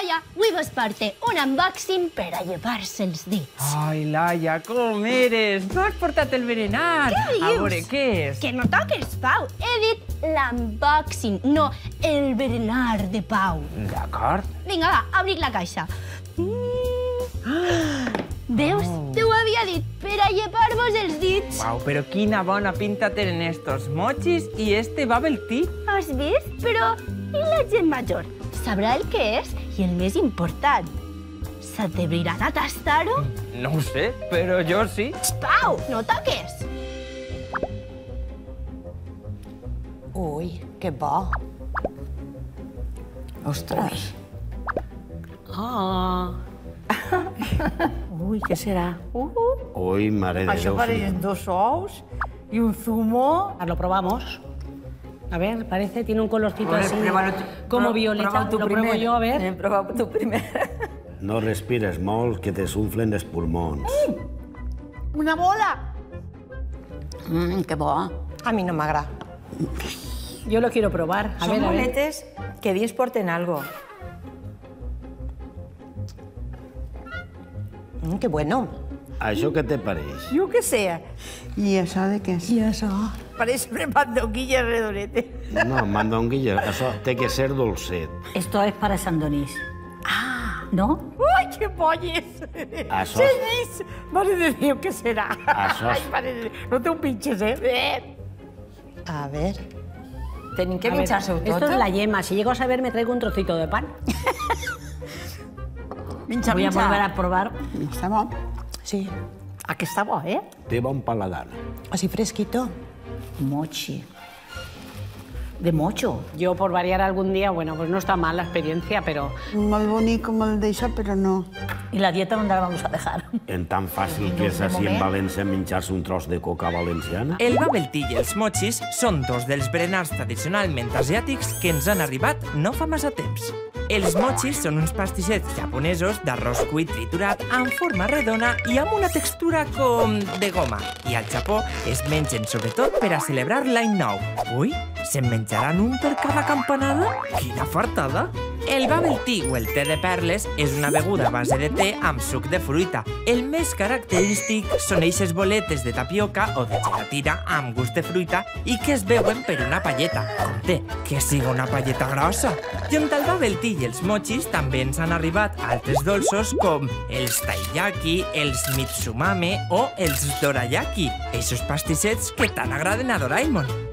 Laia avui vos porta un unboxing per a llevar-se els dits. Ai, Laia, com eres? No has portat el berenar. Què dius? A veure, què és? Que no toques, Pau. He dit l'unboxing, no el berenar de Pau. D'acord. Vinga, va, obric la caixa. Veus? Te ho havia dit, per a llevar-vos els dits. Uau, però quina bona pinta tenen estos mochis i este bubble tea. Has vist? Però i la gent major? Sabrà el que és i el més important. S'atreviran a tastar-ho? No ho sé, però jo sí. Pau, no toques. Ui, que bo. Ostres. Ah. Uy, ¿qué será? Uy, mare de Això Déu. parecen dos ous y un zumo. Lo probamos. A ver, parece, tiene un colorcito así, como violeta. Prueba tú Lo pruebo primer. yo, a ver. Prueba tú primer. No respires molt, que te s'unflen els pulmons. Una bola. Que bo. A mi no m'agrada. Yo lo quiero probar. A Son ver, a ver. boletes que dins porten algo. Que bueno. Això què te pareix? Jo què sé. I això de què és? Y eso. Parece una mandonguilla redonete. No, mandonguilla, això té que ser dolcet. Esto es para Sant Donís. Ah, ¿no? Ui, que polles. Això és- Seguís. Mare de Déu, què serà? Això és- Ai, mare de Déu. No te ho pinches, A ver. Tenim que A ver, pinchar-se-ho tot. esto es la yema. Si llego a saber, me traigo un trocito de pan. Minxa, Voy a volver a probar. Està bo. Sí. Ah, que està bo, Té bon paladar. Así fresquito. Mochi. De mocho. Yo, por variar algún día, bueno, pues no está mal la experiencia, pero... Molt bonic com el d'això, però no. ¿Y la dieta dónde la vamos a dejar? En tan fàcil que és així en València menjar-se un tros de coca valenciana? El bubble tea i els mochis són dos dels berenars tradicionalment asiàtics que ens han arribat no fa massa temps. Els mochis són uns pastissets japonesos d'arròs cuit triturat en forma redona i amb una textura com de goma. I al Japó es mengen sobretot per a celebrar l'any nou. Ui, se'n menjaran un per cada campanada? Quina fartada! El bubble tea o el te de perles és una beguda a base de te amb suc de fruita. El més característic són eixes boletes de tapioca o de gelatina amb gust de fruita i que es beuen per una palleta. Compte, que siga una palleta grossa. Junt al bubble tea i els mochis també ens han arribat altres dolços com els taiyaki, els mitsumame o els dorayaki, eixos pastissets que tant agraden a Doraemon.